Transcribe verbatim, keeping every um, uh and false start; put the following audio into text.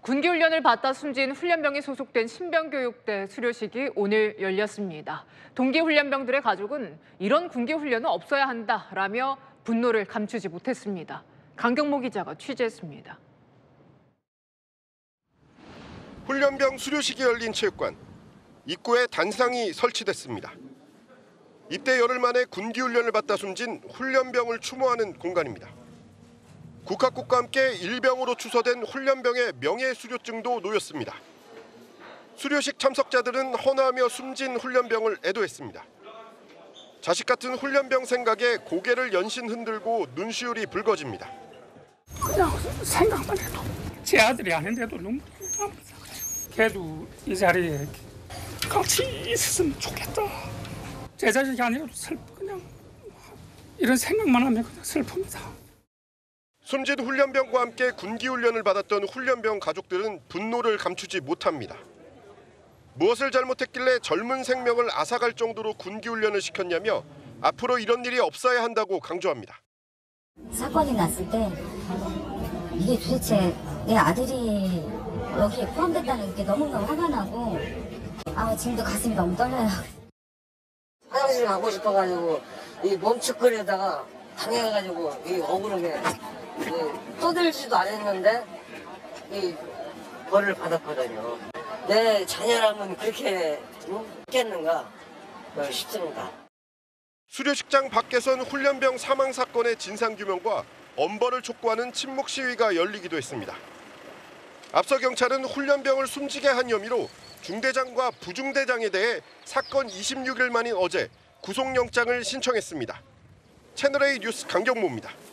군기훈련을 받다 숨진 훈련병이 소속된 신병교육대 수료식이 오늘 열렸습니다. 동기훈련병들의 가족은 이런 군기훈련은 없어야 한다라며 분노를 감추지 못했습니다. 강경모 기자가 취재했습니다. 훈련병 수료식이 열린 체육관. 입구에 단상이 설치됐습니다. 입대 열흘 만에 군기훈련을 받다 숨진 훈련병을 추모하는 공간입니다. 국학국과 함께 일병으로 추서된 훈련병의 명예수료증도 놓였습니다. 수료식 참석자들은 헌화하며 숨진 훈련병을 애도했습니다. 자식 같은 훈련병 생각에 고개를 연신 흔들고 눈시울이 붉어집니다. 그냥 생각만 해도 제 아들이 아닌데도 눈물이 납니다. 걔도 이 자리에 같이 있었으면 좋겠다. 제 자식이 아니어도 슬프 그냥 이런 생각만 하면 그냥 슬픕니다. 숨진 훈련병과 함께 군기훈련을 받았던 훈련병 가족들은 분노를 감추지 못합니다. 무엇을 잘못했길래 젊은 생명을 앗아갈 정도로 군기훈련을 시켰냐며 앞으로 이런 일이 없어야 한다고 강조합니다. 사건이 났을 때 이게 도대체 내 아들이 여기에 포함됐다는 게 너무너무 화가 나고 아 지금도 가슴이 너무 떨려요. 화장실 가고 싶어가지고 이 멈칫거리다가 당해가지고 이 억울하게 떠들지도 않았는데 이 벌을 받았거든요. 내 자녀라면 그렇게 했겠는가 싶습니다. 수료식장 밖에선 훈련병 사망 사건의 진상규명과 엄벌을 촉구하는 침묵 시위가 열리기도 했습니다. 앞서 경찰은 훈련병을 숨지게 한 혐의로 중대장과 부중대장에 대해 사건 이십육 일 만인 어제 구속영장을 신청했습니다. 채널A 뉴스 강경모입니다.